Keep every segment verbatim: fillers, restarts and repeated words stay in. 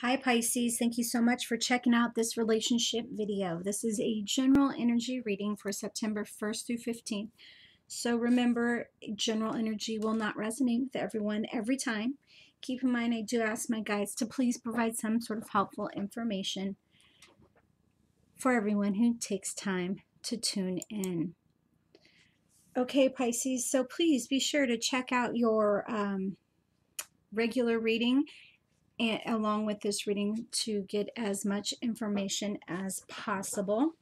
Hi Pisces, thank you so much for checking out this relationship video. This is a general energy reading for September first through fifteenth. So remember, general energy will not resonate with everyone every time. Keep in mind, I do ask my guides to please provide some sort of helpful information for everyone who takes time to tune in. Okay, Pisces, so please be sure to check out your um, regular reading and along with this reading to get as much information as possible.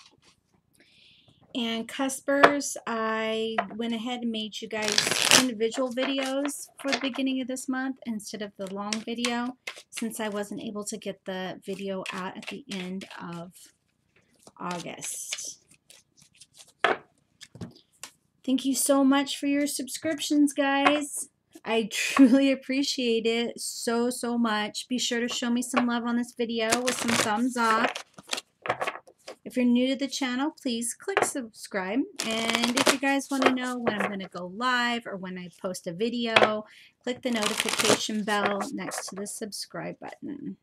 And Cuspers, I went ahead and made you guys individual videos for the beginning of this month instead of the long video, since I wasn't able to get the video out at the end of August. Thank you so much for your subscriptions, guys. I truly appreciate it so, so much. Be sure to show me some love on this video with some thumbs up. If you're new to the channel, please click subscribe. And if you guys want to know when I'm going to go live or when I post a video, click the notification bell next to the subscribe button.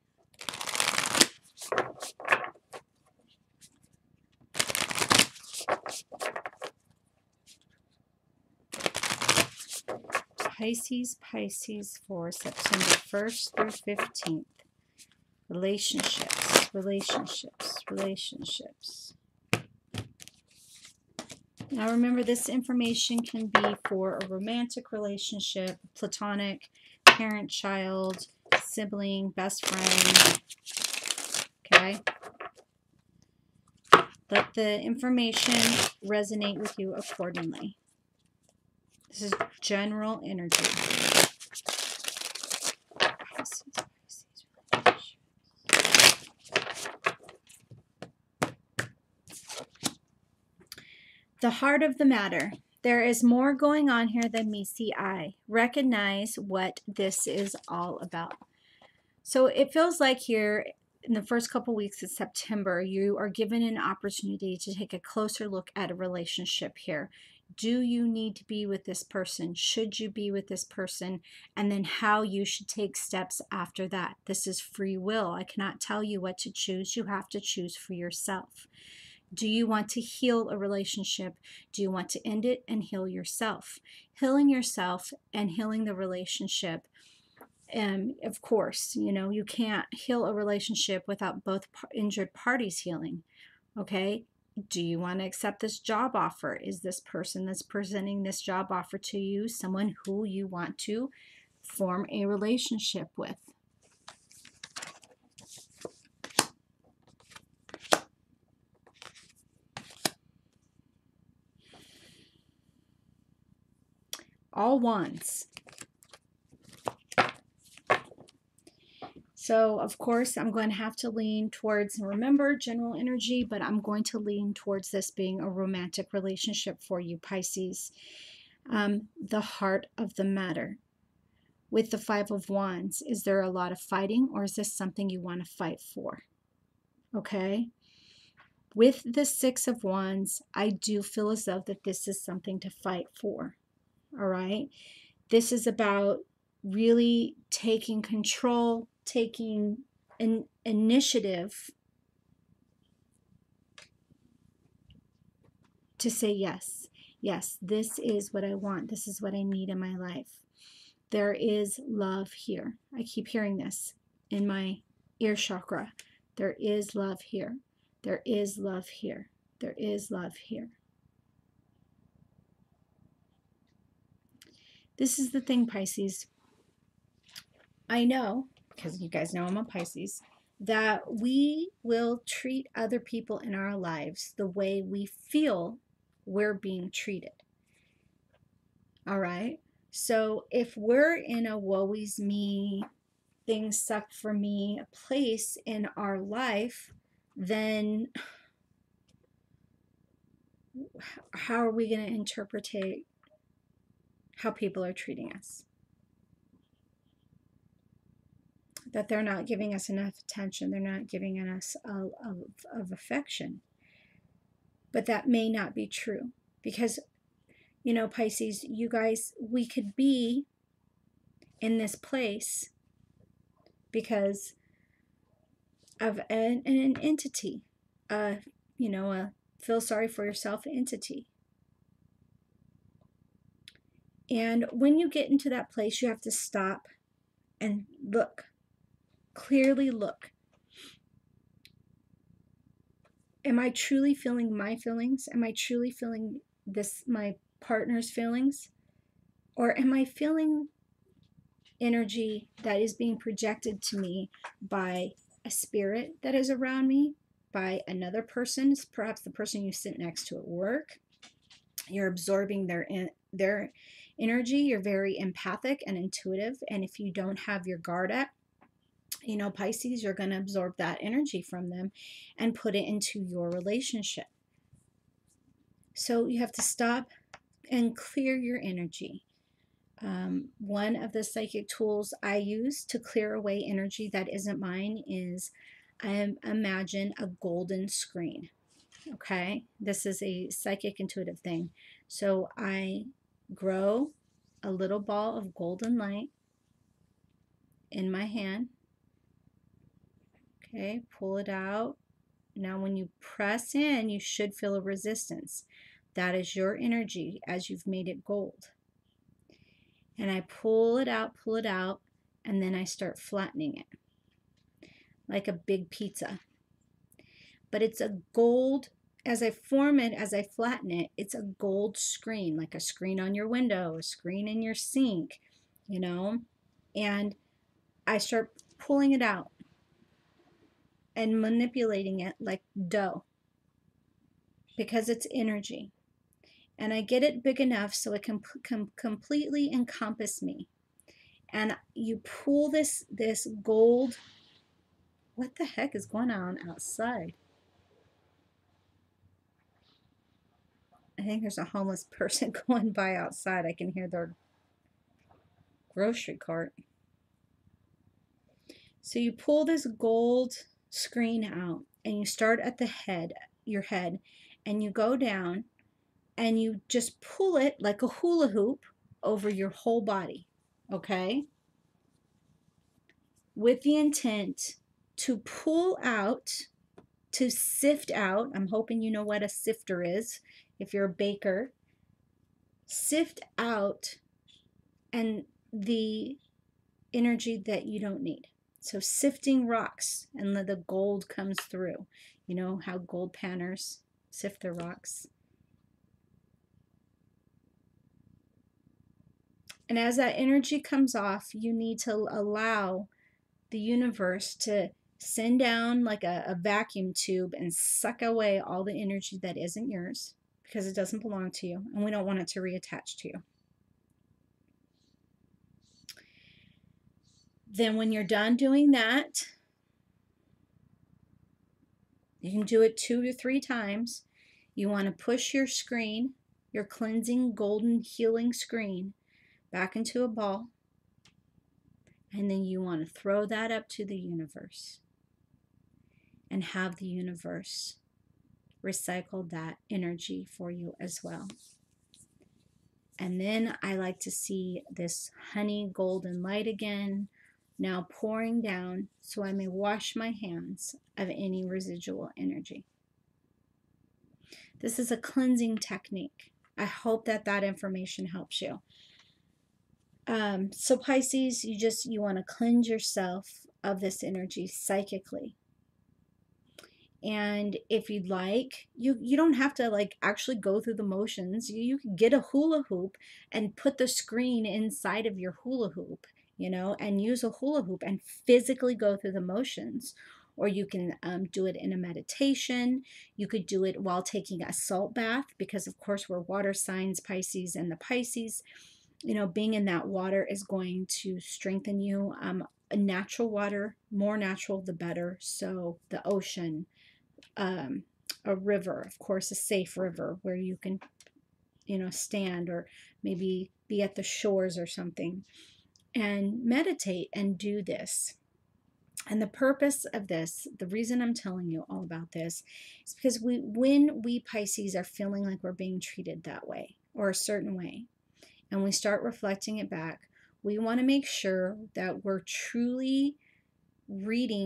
Pisces, Pisces for September first through fifteenth. Relationships, relationships, relationships. Now remember, this information can be for a romantic relationship, platonic, parent-child, sibling, best friend. Okay? Let the information resonate with you accordingly. This is general energy. The heart of the matter. There is more going on here than meets the eye. Recognize what this is all about. So it feels like here in the first couple weeks of September, you are given an opportunity to take a closer look at a relationship here. Do you need to be with this person? Should you be with this person? And then how you should take steps after that. This is free will. I cannot tell you what to choose. You have to choose for yourself. Do you want to heal a relationship? Do you want to end it and heal yourself? Healing yourself and healing the relationship. And of course, you know, you can't heal a relationship without both injured parties healing. Okay? Do you want to accept this job offer? Is this person that's presenting this job offer to you someone who you want to form a relationship with? All wands. So, of course, I'm going to have to lean towards, remember, general energy, but I'm going to lean towards this being a romantic relationship for you, Pisces. Um, the heart of the matter. With the Five of Wands, is there a lot of fighting, or is this something you want to fight for? Okay? With the Six of Wands, I do feel as though that this is something to fight for. All right? This is about really taking control, taking an initiative to say yes. Yes, this is what I want. This is what I need in my life. There is love here. I keep hearing this in my ear chakra. There is love here. There is love here. There is love here. This is the thing, Pisces. I know, because you guys know I'm a Pisces, that we will treat other people in our lives the way we feel we're being treated. All right? So if we're in a woe is me, things suck for me, a place in our life, then how are we going to interpret how people are treating us? That they're not giving us enough attention. They're not giving us of, of, of affection. But that may not be true. Because, you know, Pisces, you guys, we could be in this place because of an, an entity, uh, you know, a feel sorry for yourself entity. And when you get into that place, you have to stop and look, clearly look. Am I truly feeling my feelings? Am I truly feeling this, my partner's feelings? Or am I feeling energy that is being projected to me by a spirit that is around me, by another person, perhaps the person you sit next to at work? You're absorbing their their energy. You're very empathic and intuitive, and if you don't have your guard up, you know, Pisces, you're going to absorb that energy from them and put it into your relationship. So you have to stop and clear your energy. Um, one of the psychic tools I use to clear away energy that isn't mine is I imagine a golden screen. Okay, this is a psychic intuitive thing. So I grow a little ball of golden light in my hand. Okay, pull it out. Now when you press in, you should feel a resistance. That is your energy as you've made it gold. And I pull it out, pull it out, and then I start flattening it like a big pizza. But it's a gold, as I form it, as I flatten it, it's a gold screen, like a screen on your window, a screen in your sink, you know, and I start pulling it out and manipulating it like dough because it's energy. And I get it big enough so it can com completely encompass me. And you pull this this gold. What the heck is going on outside? I think there's a homeless person going by outside. I can hear their grocery cart. So you pull this gold screen out and you start at the head, your head, and you go down and you just pull it like a hula hoop over your whole body, okay? With the intent to pull out, to sift out. I'm hoping you know what a sifter is if you're a baker. Sift out and the energy that you don't need. So sifting rocks, and the gold comes through. You know how gold panners sift their rocks. And as that energy comes off, you need to allow the universe to send down like a, a vacuum tube and suck away all the energy that isn't yours, because it doesn't belong to you, and we don't want it to reattach to you. Then when you're done doing that, you can do it two to three times. You want to push your screen, your cleansing golden healing screen, back into a ball, and then you want to throw that up to the universe and have the universe recycle that energy for you as well. And then I like to see this honey golden light again, now pouring down so I may wash my hands of any residual energy. This is a cleansing technique. I hope that that information helps you. Um, so Pisces, you just, you want to cleanse yourself of this energy psychically. And if you'd like, you, you don't have to like actually go through the motions. You, you can get a hula hoop and put the screen inside of your hula hoop, you know, and use a hula hoop and physically go through the motions. Or you can um, do it in a meditation. You could do it while taking a salt bath, because of course we're water signs, Pisces, and the Pisces, you know, being in that water is going to strengthen you. Um, natural water, more natural the better. So the ocean, um, a river, of course, a safe river where you can, you know, stand or maybe be at the shores or something and meditate and do this. And the purpose of this, the reason I'm telling you all about this is because we, when we Pisces are feeling like we're being treated that way or a certain way, and we start reflecting it back, we want to make sure that we're truly reading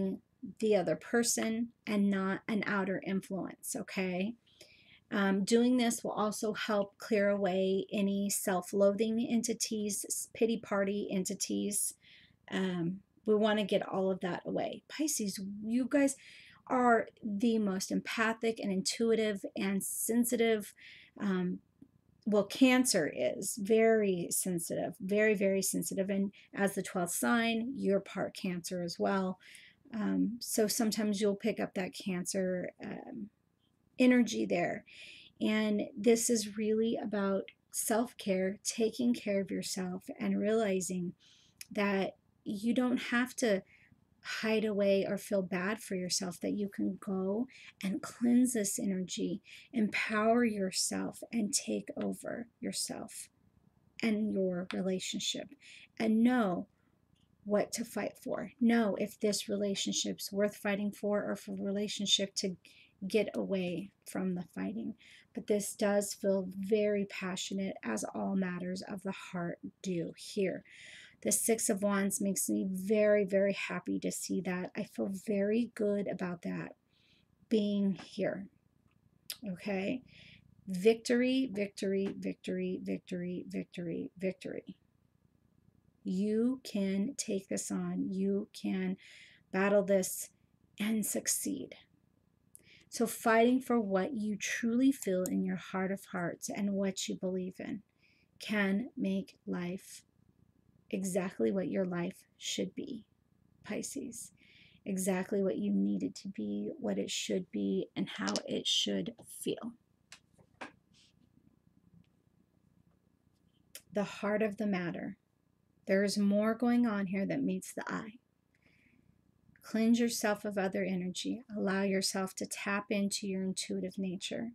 the other person and not an outer influence, okay? Um, doing this will also help clear away any self-loathing entities, pity party entities. Um, we want to get all of that away. Pisces, you guys are the most empathic and intuitive and sensitive. Um, well, Cancer is very sensitive, very, very sensitive. And as the twelfth sign, you're part Cancer as well. Um, so sometimes you'll pick up that Cancer um, energy there. And this is really about self-care, taking care of yourself, and realizing that you don't have to hide away or feel bad for yourself, that you can go and cleanse this energy, empower yourself, and take over yourself and your relationship, and know what to fight for. Know if this relationship's worth fighting for, or for a relationship to get away from the fighting. But this does feel very passionate, as all matters of the heart do here. The Six of Wands makes me very, very happy to see that. I feel very good about that being here. Okay? Victory, victory, victory, victory, victory, victory. You can take this on. You can battle this and succeed. So fighting for what you truly feel in your heart of hearts and what you believe in can make life exactly what your life should be, Pisces. Exactly what you need it to be, what it should be, and how it should feel. The heart of the matter. There is more going on here that meets the eye. Cleanse yourself of other energy. Allow yourself to tap into your intuitive nature.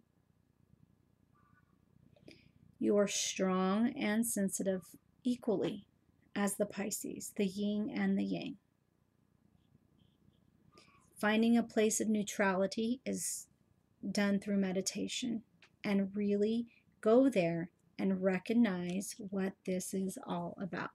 You are strong and sensitive equally as the Pisces, the yin and the yang. Finding a place of neutrality is done through meditation, and really go there and recognize what this is all about.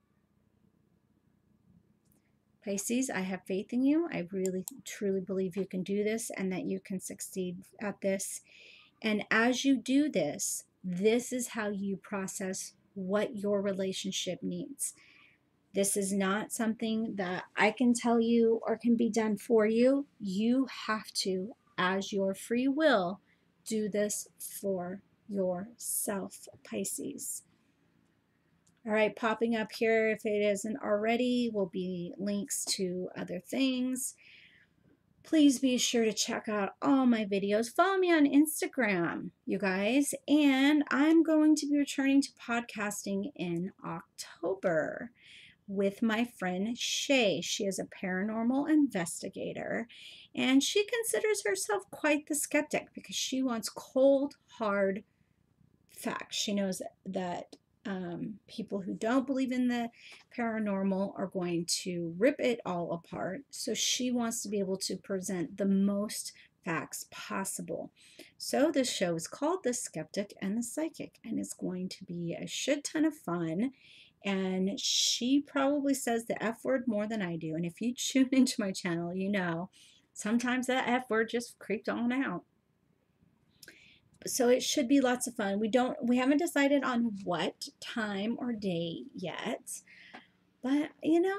Pisces, I have faith in you. I really, truly believe you can do this and that you can succeed at this. And as you do this, this is how you process what your relationship needs. This is not something that I can tell you or can be done for you. You have to, as your free will, do this for yourself, Pisces. All right, popping up here, if it isn't already, will be links to other things. Please be sure to check out all my videos. Follow me on Instagram, you guys. And I'm going to be returning to podcasting in October with my friend Shay. She is a paranormal investigator, and she considers herself quite the skeptic because she wants cold, hard facts. She knows that um, people who don't believe in the paranormal are going to rip it all apart. So she wants to be able to present the most facts possible. So this show is called The Skeptic and the Psychic, and it's going to be a shit ton of fun. And she probably says the F word more than I do. And if you tune into my channel, you know, sometimes that F word just creeped on out. So it should be lots of fun. We don't, we haven't decided on what time or day yet, but you know,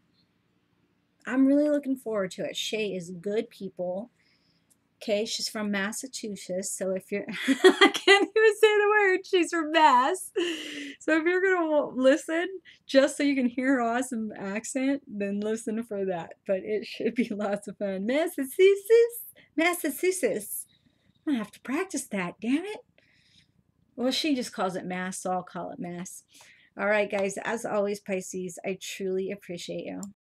I'm really looking forward to it. Shay is good people. Okay, she's from Massachusetts, so if you're, I can't even say the word, she's from Mass. So if you're going to listen, just so you can hear her awesome accent, then listen for that. But it should be lots of fun. Massachusetts, Massachusetts. I'm going to have to practice that, damn it. Well, she just calls it Mass, so I'll call it Mass. All right, guys, as always, Pisces, I truly appreciate you.